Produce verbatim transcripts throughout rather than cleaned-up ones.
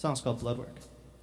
song's called Bloodwork.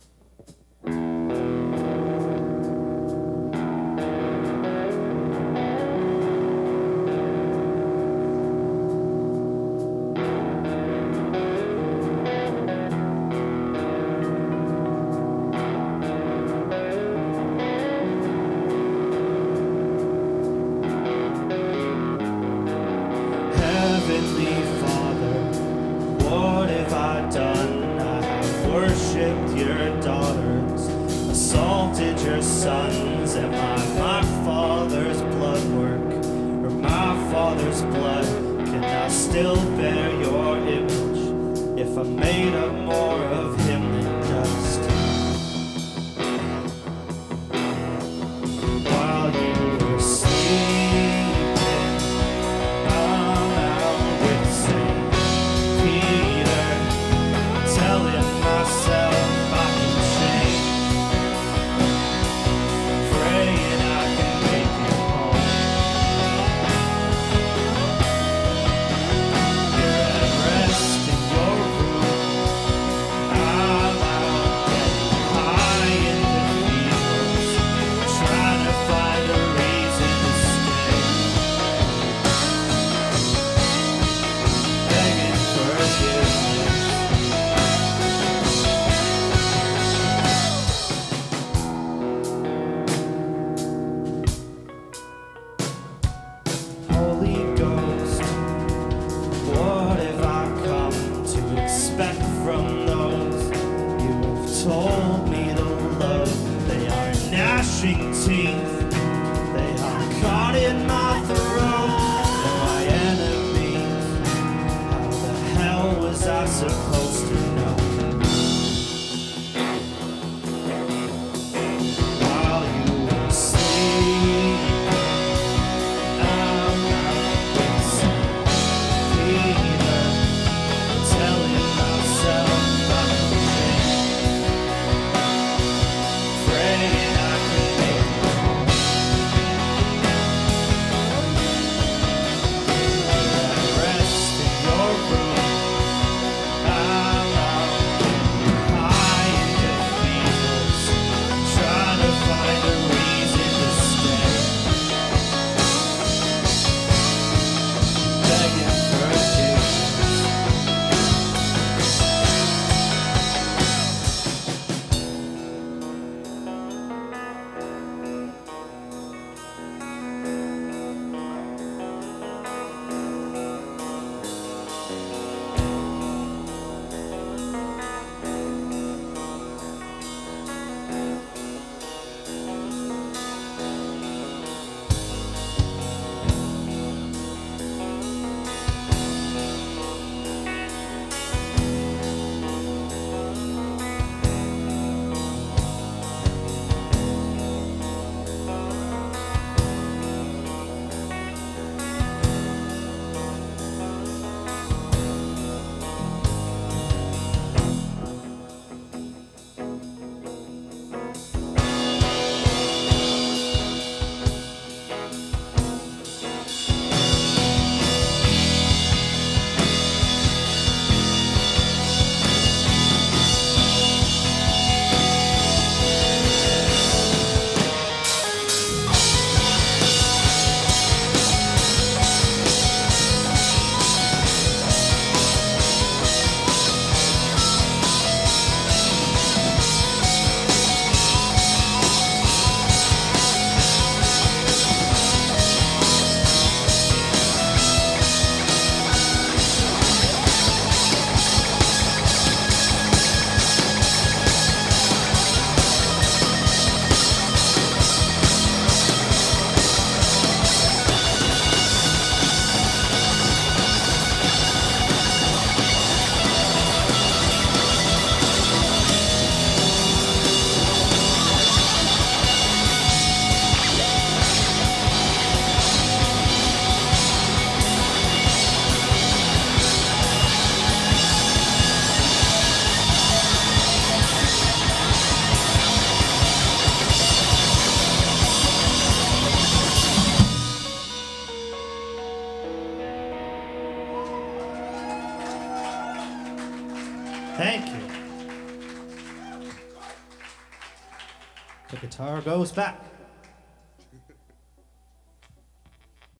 Heavenly Father, what have I done? I have worshipped your daughters, assaulted your sons. Am I my father's blood work, or my father's blood? Can I still bear your image if I made up more of him than dust? While you were sleeping, I'm out with Saint Peter, telling myself I can change, praying I can make it home. You're at rest in your room, I'm out getting high in cathedrals, trying to find a reason to stay, begging forgiveness. Holy Ghost, what have I come to expect from those you have told me to love? They are gnashing teeth, they are caught in my throat. They're my enemies, how the hell was I supposed to know? While you were sleeping, I'm out with Saint Peter, telling myself I can change, praying I can make it home. You're at rest in your room, I'm out getting high in cathedrals, trying to find a reason to stay, begging forgiveness. Thank you. The guitar goes back.